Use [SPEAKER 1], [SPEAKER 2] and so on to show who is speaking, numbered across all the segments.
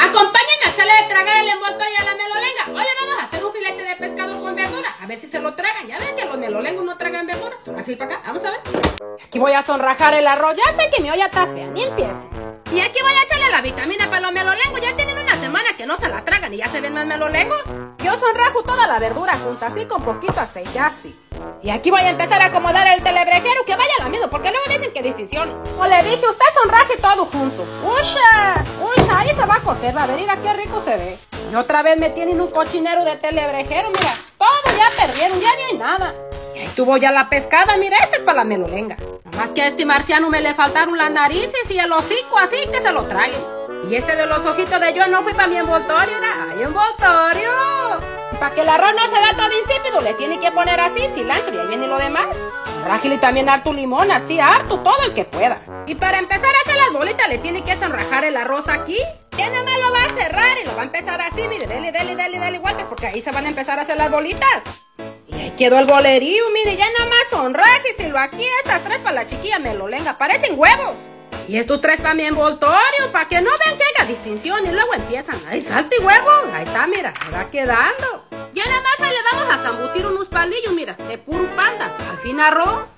[SPEAKER 1] Acompáñenme a hacerle de tragar el envoltorio a la melolenga. Hoy le vamos a hacer un filete de pescado con verdura. A ver si se lo tragan. Ya ven que los melolengos no tragan verdura. Sonrajil para acá. Vamos a ver. Aquí voy a sonrajar el arroz. Ya sé que mi olla está fea. Ni empiece. Y aquí voy a echarle la vitamina para los melolengos. Ya tienen una semana que no se la tragan y ya se ven más melolengos. Yo sonrajo toda la verdura junta, así con poquito aceite, así. Y aquí voy a empezar a acomodar el telebrejero, que vaya la misma, porque luego dicen que distinciones. O le dije, usted sonraje todo junto. ¡Usha! ¡Usha! Ahí se va a cocer, va a ver, mira qué rico se ve. Y otra vez me tienen un cochinero de telebrejero, mira. Todo ya perdieron, ya ni hay nada. Y ahí tuvo ya la pescada, mira, este es para la melolenga. Nada más que a este marciano me le faltaron las narices y el hocico, así que se lo traguen. Y este de los ojitos de yo no fui para mi envoltorio, mira. ¡Ay, envoltorio! Para que el arroz no se vea todo insípido, le tiene que poner así cilantro y ahí viene lo demás. Sonrájale y también harto limón, así harto, todo el que pueda. Y para empezar a hacer las bolitas le tiene que sonrajar el arroz aquí. Ya no me lo va a cerrar y lo va a empezar así, mire, dale guantes, porque ahí se van a empezar a hacer las bolitas. Y ahí quedó el bolerío, mire, ya nada más sonrájeselo aquí, estas tres para la chiquilla melolenga, parecen huevos. Y estos tres para mi envoltorio, para que no vean que haya distinción y luego empiezan. ¡Ay, salte huevo! Ahí está, mira, va quedando. Ya nada más ahí le vamos a zambutir unos palillos, mira, de puro panda. Al fin arroz.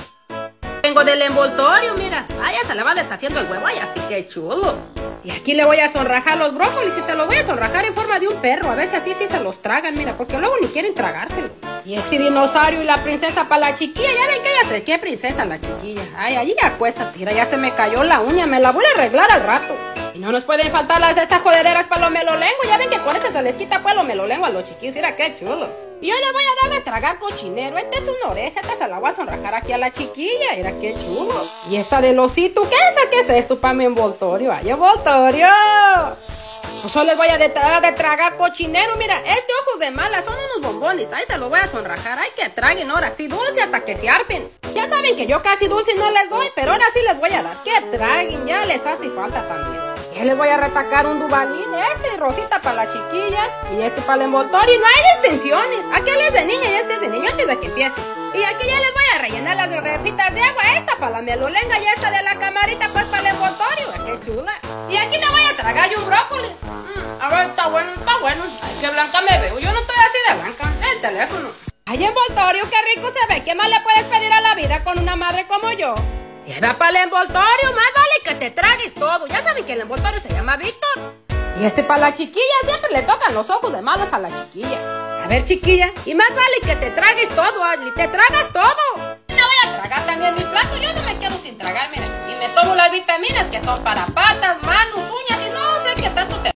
[SPEAKER 1] Tengo del envoltorio, mira. Ay, ya se le va deshaciendo el huevo, ay, así que chulo. Y aquí le voy a sonrajar los brócolis y se los voy a sonrajar en forma de un perro. A ver si así sí se los tragan, mira, porque luego ni quieren tragárselo. Y este dinosaurio y la princesa para la chiquilla. Ya ven que ella se... ¿Qué princesa la chiquilla? Ay, allí acuéstate, mira, ya se me cayó la uña. Me la voy a arreglar al rato. Y no nos pueden faltar las de estas jodederas para los melolengos. Ya ven que con este se les quita pues los melolengos a los chiquillos. Mira qué chulo. Y yo le voy a dar de tragar cochinero. Esta es una oreja, esta se la voy a sonrajar aquí a la chiquilla. Mira qué chulo. Y esta del osito, ¿qué es esto para mi envoltorio? ¡Ay, envoltorio! Pues yo les voy a dar de tragar cochinero. Mira, este ojos de mala son unos bombones. Ahí se los voy a sonrajar. Ay, que traguen ahora sí dulce hasta que se harten. Ya saben que yo casi dulce no les doy, pero ahora sí les voy a dar. Que traguen, ya les hace falta también. Y les voy a retacar un dubalín, este rosita para la chiquilla y este para el envoltorio. Y no hay distinciones. Aquel es de niña y este es de niño antes de que empiece. Y aquí ya les voy a rellenar las garrafitas de agua. Esta para la melolenga y esta de la camarita pues para el envoltorio. ¡Qué chula! Y aquí le voy a tragar yo un brócoli. A ver, está bueno, está bueno. Ay, qué blanca me veo. Yo no estoy así de blanca. El teléfono. Ay, envoltorio, qué rico se ve. ¿Qué más le puedes pedir a la vida con una madre como yo? Y va para el envoltorio, más vale que te tragues todo. Ya saben que el envoltorio se llama Víctor. Y este para la chiquilla, siempre le tocan los ojos de malos a la chiquilla. A ver, chiquilla, y más vale que te tragues todo, Ashley, te tragas todo. Y me voy a tragar también mi plato, yo no me quedo sin tragar, mira. Y me tomo las vitaminas que son para patas, manos, uñas y no sé qué tanto te